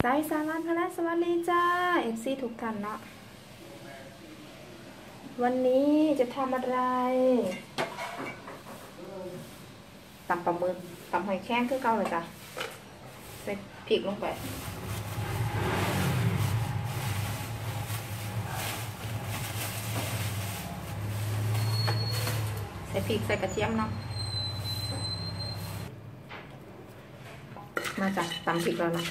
ายสารันพละสวัสดีจ้าFCทุกท่านเนาะวันนี้จะทำอะไรตำปลาหมึกตำหอยแครงคือเก่าเลยจ้ะใส่พริกลงไปใส่พริกใส่กระเทียมเนาะมาจ้ะตำพริกแล้วเนาะ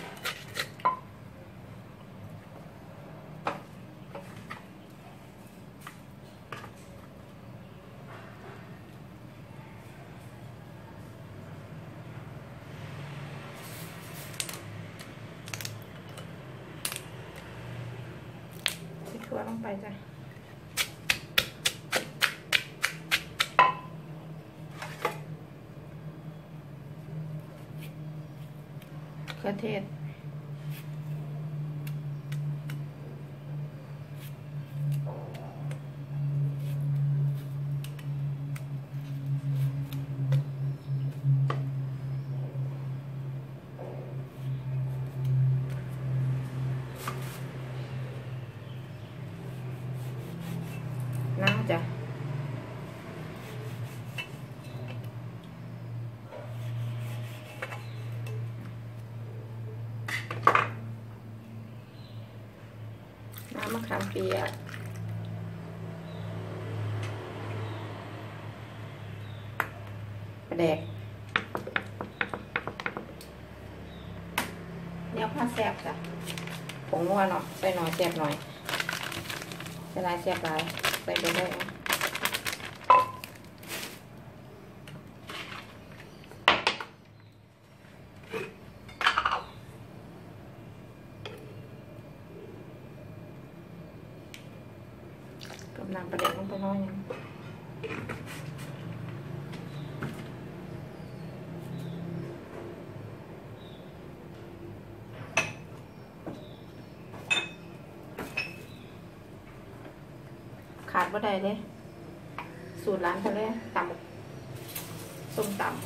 ถั่วลงไปจ้ะเครื่องเทศน้ำจ้ะน้ำมะขามเปียกปลาแดกเนี่ยผ้าแซ่บจ้ะผงนัวเนาะใส่หน่อยแซ่บหน่อยใส่ลายแซ่บลายใส่ไปเลยกับน้ำปลาแดกลงไปน้อยนึงขาดบ่ได้เลยสูตรร้านทะเลตำส้มตำ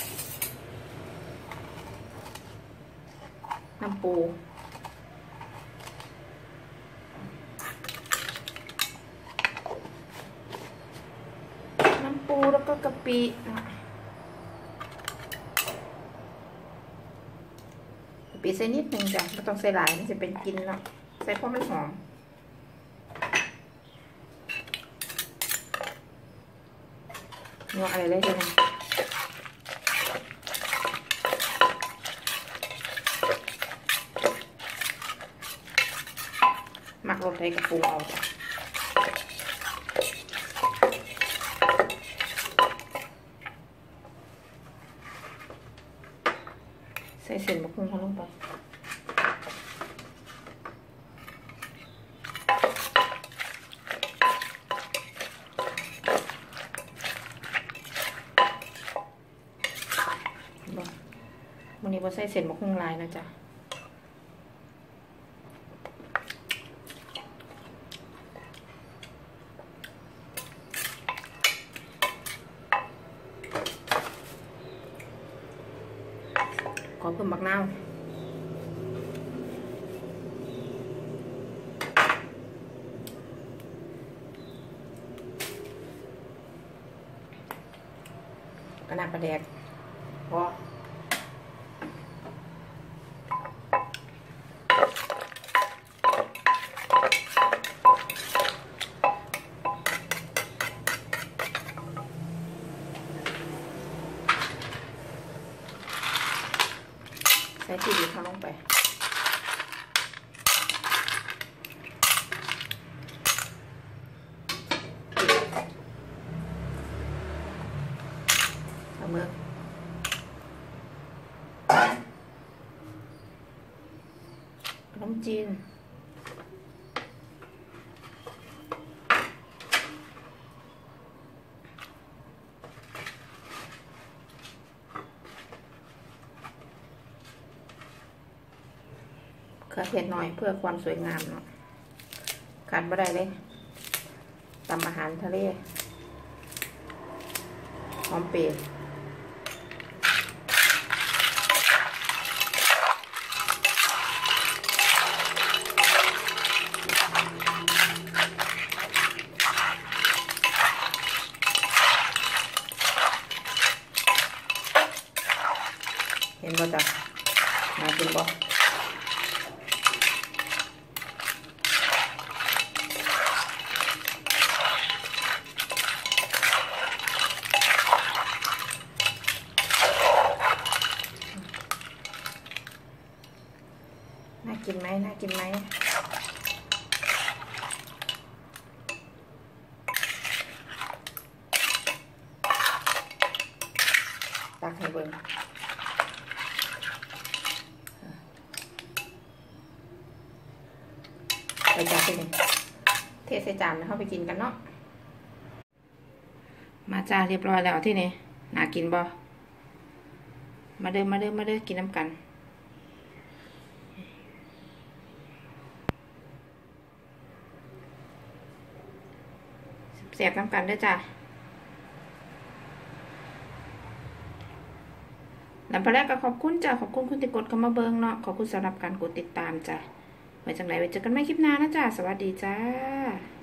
น้ำปูแล้วก็กะปิกะปิใส่นิดนึงจ้ะไม่ต้องใส่หลายมันจะเป็นกินเนาะใส่เพราะมันหอมเนาะอะไรได้ด้วยนะหมักรสไทยกับปูเอาจ้ะใส่เส้นมะพร้าวเขาลงไปวันนี้เราใส่เส้นมะพร้าวลายนะจ๊ะขอเพิ่มบักนาวกระนาบปลาแดกพอใส่พริกเข้าลงไปปลาหมึกขนมจีนเครื่องเทศหน่อยเพื่อความสวยงามเนาะขาดไม่ได้เลยตำอาหารทะเลหอมเปรี้ยว ใบ่จ้ะน่ากินบ่น่ากินไหมน่ากินไหมตักให้เบิ่งไปจัดไปเลยเทใส่จานแล้วเข้าไปกินกันเนาะมาจ้าเรียบร้อยแล้วที่นี่น่ากินบ่มาเด้อมาเด้อมาเด้อกินน้ำกันแสบน้ำกันด้วยจ้ะลำพะแรกก็ขอบคุณจ้ะขอบคุณคุณที่กดเข้ามาเบิ่งเนาะขอบคุณสำหรับการกดติดตามจ้ะไว้จังไรไว้เจอกันใหม่คลิปหน้านะจ้ะสวัสดีจ้า